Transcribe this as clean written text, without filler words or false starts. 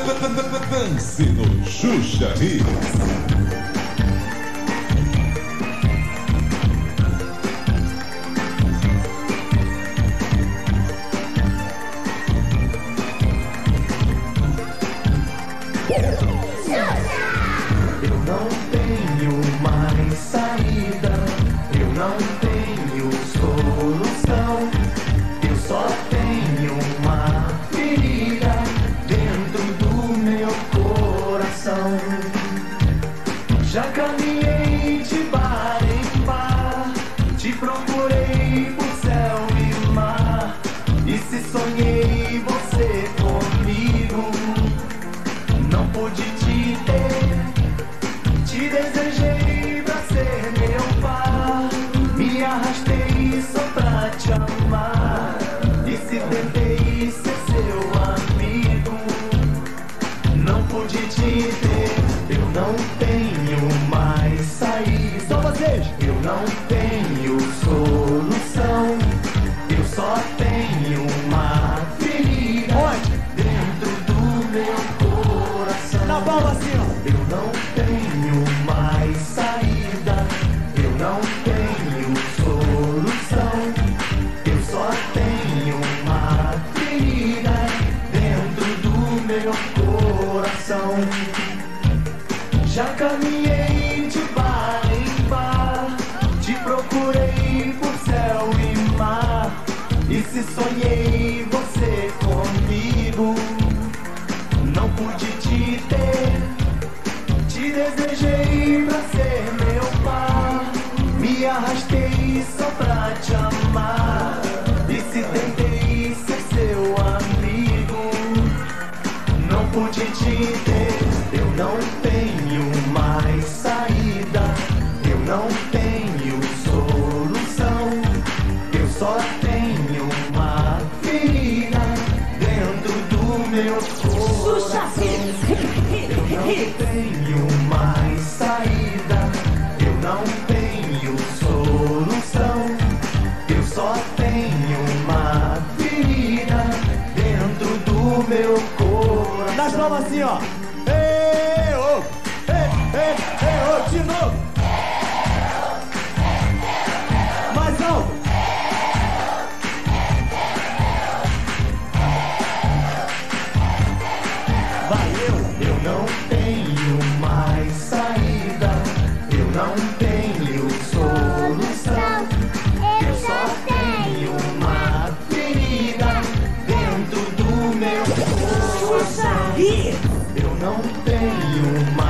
Dance no Xuxa Hits. Eu não tenho mais saída, eu não tenho solução, eu só tenho uma ferida dentro do meu coração. Já caminhei de bar em bar, te procurei por céu e mar, e se sonhei você comigo, não pude te ter, te desejei pra ser meu par, me arrastei só pra te amar, e se tentei ser seu amigo, não pude te ter, eu não tenho mais saída, só vocês, eu não tenho solução, eu só tenho uma ferida dentro do meu coração. Na palma assim, ó. Eu não tenho mais saída, eu não tenho solução, eu só tenho uma ferida dentro do meu coração. Já caminhei de bar em bar, te procurei por céu e mar, e se sonhei você comigo, não pude te ter, te desejei pra ser meu par, me arrastei só pra te amar, e se tentei ser seu amigo, não pude te ter, eu não tenho mais saída, eu não tenho solução, eu só tenho uma ferida dentro do meu coração. Eu não tenho mais saída, eu não tenho solução, eu só tenho uma ferida dentro do meu coração. Das palmas assim, ó. Ei, ô, de novo. Mais alto. Eu não tenho mais saída, eu não tenho solução, eu só tenho uma ferida dentro do meu coração. Eu não tenho mais